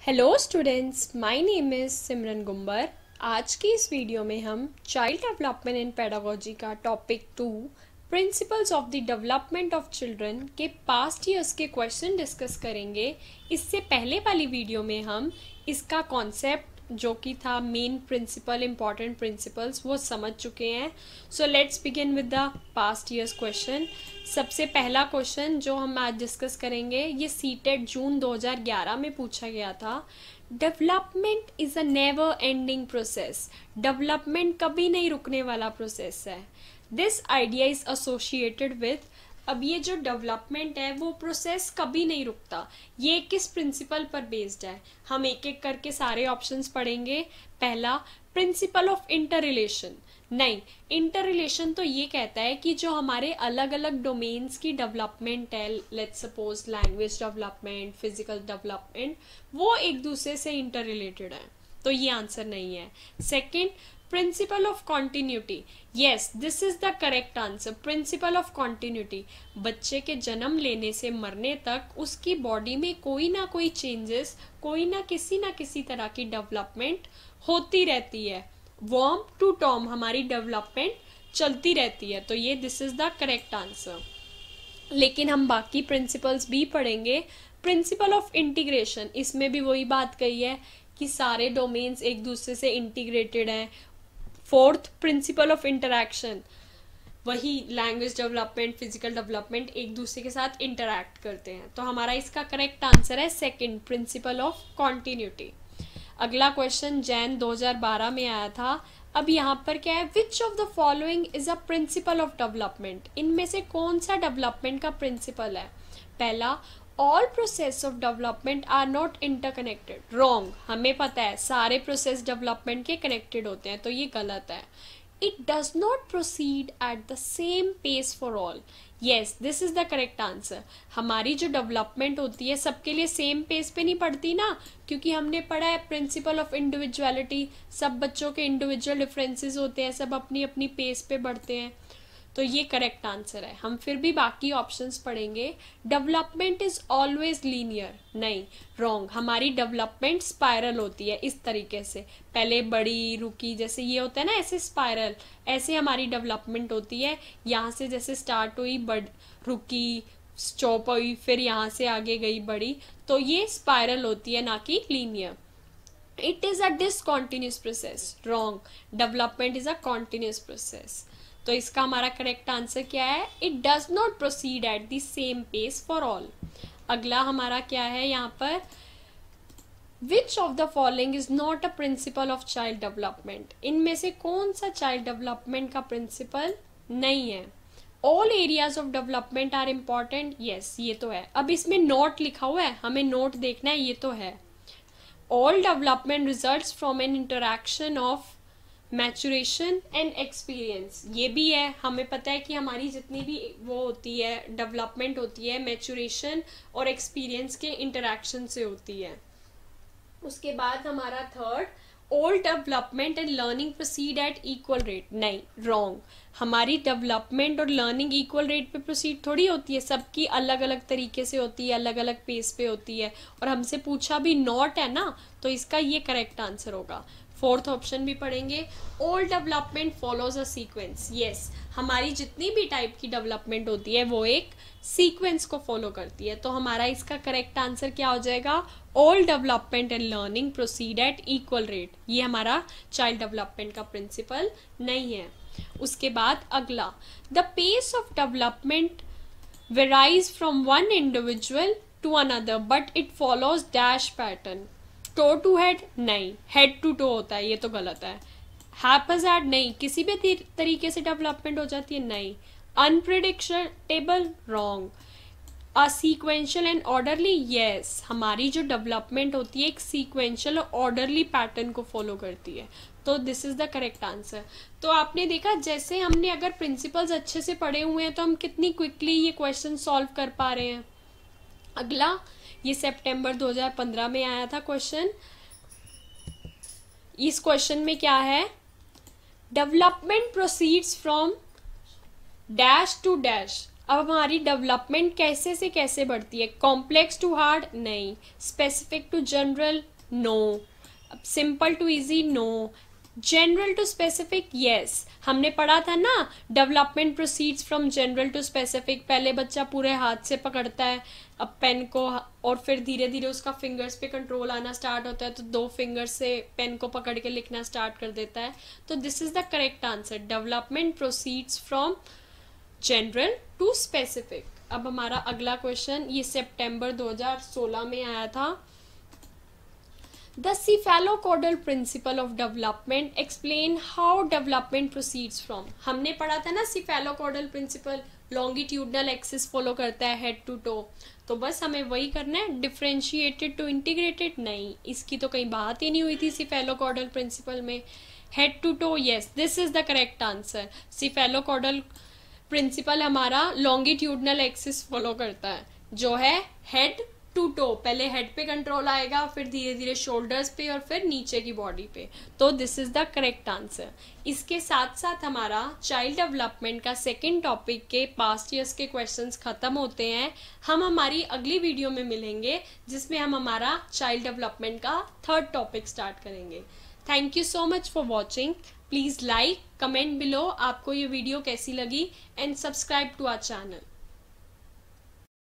Hello students, my name is Simran Gumbar. आज की इस वीडियो में हम चाइल्ड डेवलपमेंट इन पेडागोजी का topic 2 principles of the development of children के पास्ट ईयर्स के क्वेश्चन डिस्कस करेंगे। इससे पहले वाली वीडियो में हम इसका कॉन्सेप्ट जो कि था मेन प्रिंसिपल, इम्पॉर्टेंट प्रिंसिपल्स, वो समझ चुके हैं। So let's begin with the past years question. सबसे पहला क्वेश्चन जो हम आज डिस्कस करेंगे ये सीटेट जून 2011 में पूछा गया था। Development is a never ending process. Development कभी नहीं रुकने वाला प्रोसेस है। This idea is associated with, अब ये जो डेवलपमेंट है वो प्रोसेस कभी नहीं रुकता। ये किस प्रिंसिपल पर बेस्ड है, हम एक एक करके सारे ऑप्शंस पढ़ेंगे। पहला, प्रिंसिपल ऑफ इंटर रिलेशन। नहीं, इंटर रिलेशन तो ये कहता है कि जो हमारे अलग अलग डोमेन्स की डेवलपमेंट है, let's suppose language development, physical development, वो एक दूसरे से इंटर रिलेटेड है, तो ये आंसर नहीं है। Second, principle of continuity. Yes, this is the correct answer. Principle of continuity, बच्चे के जन्म लेने से मरने तक उसकी बॉडी में कोई ना कोई चेंजेस, कोई ना किसी तरह की डेवलपमेंट होती रहती है। वर्म टू टॉम हमारी डेवलपमेंट चलती रहती है, तो ये this is the correct answer. लेकिन हम बाकी प्रिंसिपल्स भी पढ़ेंगे। प्रिंसिपल ऑफ इंटीग्रेशन, इसमें भी वही बात कही है कि सारे डोमेन्स एक दूसरे से इंटीग्रेटेड हैं। फोर्थ, प्रिंसिपल ऑफ इंटरैक्शन, वही लैंग्वेज डेवलपमेंट, फिजिकल डेवलपमेंट एक दूसरे के साथ इंटरैक्ट करते हैं, तो हमारा इसका करेक्ट आंसर है सेकंड, प्रिंसिपल ऑफ कॉन्टिन्यूटी। अगला क्वेश्चन जैन 2012 में आया था। अब यहाँ पर क्या है, which of the following is a principle of development. इनमें से कौन सा डेवलपमेंट का प्रिंसिपल है। पहला, all process of development are not interconnected. Wrong, हमें पता है सारे प्रोसेस डेवलपमेंट के कनेक्टेड होते हैं, तो ये गलत है। It does not proceed at the same pace for all. Yes, this is the correct answer. हमारी जो डेवलपमेंट होती है सबके लिए सेम पेस पे नहीं पड़ती ना, क्योंकि हमने पढ़ा है प्रिंसिपल ऑफ इंडिविजुअलिटी। सब बच्चों के इंडिविजुअल डिफरेंसेस होते हैं, सब अपनी अपनी पेस पे बढ़ते हैं, तो ये करेक्ट आंसर है। हम फिर भी बाकी ऑप्शंस पढ़ेंगे। Development is always linear. नहीं, रॉन्ग, हमारी डेवलपमेंट स्पाइरल होती है इस तरीके से, पहले बड़ी रुकी, जैसे ये होता है ना ऐसे स्पाइरल, ऐसे हमारी डेवलपमेंट होती है। यहाँ से जैसे स्टार्ट हुई, रुकी, स्टॉप हुई, फिर यहाँ से आगे गई बड़ी, तो ये स्पाइरल होती है, ना कि linear. It is a discontinuous process. Wrong, development is a continuous process. तो इसका हमारा करेक्ट आंसर क्या है, it does not proceed at the same pace for all. अगला हमारा क्या है यहाँ पर, which of the following is not a principle of child development. इनमें से कौन सा चाइल्ड डेवलपमेंट का प्रिंसिपल नहीं है। All areas of development are important. Yes, ये तो है। अब इसमें नोट लिखा हुआ है, हमें नोट देखना है, ये तो है। All development results from an interaction of maturation and experience, ये भी है। हमें पता है कि हमारी जितनी भी वो होती है डेवलपमेंट होती है, मैचुरेशन और एक्सपीरियंस के इंटरैक्शन से होती है। उसके बाद हमारा third, all development and learning proceed at equal rate. नहीं, रॉन्ग, हमारी डेवलपमेंट और लर्निंग इक्वल रेट पे प्रोसीड थोड़ी होती है, सबकी अलग अलग तरीके से होती है, अलग अलग पेस पे होती है। और हमसे पूछा भी नॉट है ना, तो इसका ये करेक्ट आंसर होगा। फोर्थ ऑप्शन भी पढ़ेंगे, all development follows a sequence. Yes, हमारी जितनी भी टाइप की डेवलपमेंट होती है वो एक सीक्वेंस को फॉलो करती है, तो हमारा इसका करेक्ट आंसर क्या हो जाएगा, all development and learning proceed at equal rate. ये हमारा चाइल्ड डेवलपमेंट का प्रिंसिपल नहीं है। उसके बाद अगला, the pace of development varies from one individual to another but it follows dash pattern. Toe to head, नहीं, हेड टू टो होता है, ये तो गलत है। हैपहैज़ार्ड, नहीं, किसी भी तरीके से डेवलपमेंट हो जाती है, नहीं। Unpredictable, wrong. A sequential and orderly, yes, हमारी जो डेवलपमेंट होती है एक सीक्वेंशियल और ऑर्डरली पैटर्न को फॉलो करती है, तो this is the correct answer. तो आपने देखा, जैसे हमने अगर प्रिंसिपल्स अच्छे से पढ़े हुए हैं तो हम कितनी क्विकली ये क्वेश्चन सॉल्व कर पा रहे हैं। अगला, ये सितंबर 2015 में आया था क्वेश्चन। इस क्वेश्चन में क्या है, development proceeds from dash to dash. अब हमारी डेवलपमेंट कैसे से कैसे बढ़ती है, कॉम्प्लेक्स टू हार्ड, नहीं, specific to general, no. Simple to easy, no. General to specific, yes. हमने पढ़ा था ना, development proceeds from general to specific. पहले बच्चा पूरे हाथ से पकड़ता है अब पेन को, और फिर धीरे धीरे उसका फिंगर्स पे कंट्रोल आना स्टार्ट होता है, तो 2 फिंगर्स से पेन को पकड़ के लिखना स्टार्ट कर देता है. तो this is the correct answer. Development proceeds from general to specific. अब हमारा अगला क्वेश्चन, ये सितंबर 2016 में आया था. The cephalocaudal principle of development explain how development proceeds from. हमने पढ़ा था ना cephalocaudal principle, longitudinal axis follow करता है head to toe. तो बस हमें वही करना है. differentiated to integrated नहीं, इसकी तो कहीं बात ही नहीं हुई थी cephalocaudal principle में. head to toe, yes, this is the correct answer. cephalocaudal principle हमारा longitudinal axis फॉलो करता है, जो है head टू टो. पहले हेड पे कंट्रोल आएगा, फिर धीरे धीरे शोल्डर्स पे, और फिर नीचे की बॉडी पे. तो this is the correct answer. इसके साथ साथ हमारा चाइल्ड डेवलपमेंट का सेकंड टॉपिक के पास्ट ईयर्स के क्वेश्चंस खत्म होते हैं. हम हमारी अगली वीडियो में मिलेंगे, जिसमें हम हमारा चाइल्ड डेवलपमेंट का थर्ड टॉपिक स्टार्ट करेंगे. Thank you so much for watching. Please like, comment below आपको ये वीडियो कैसी लगी, and subscribe to our channel.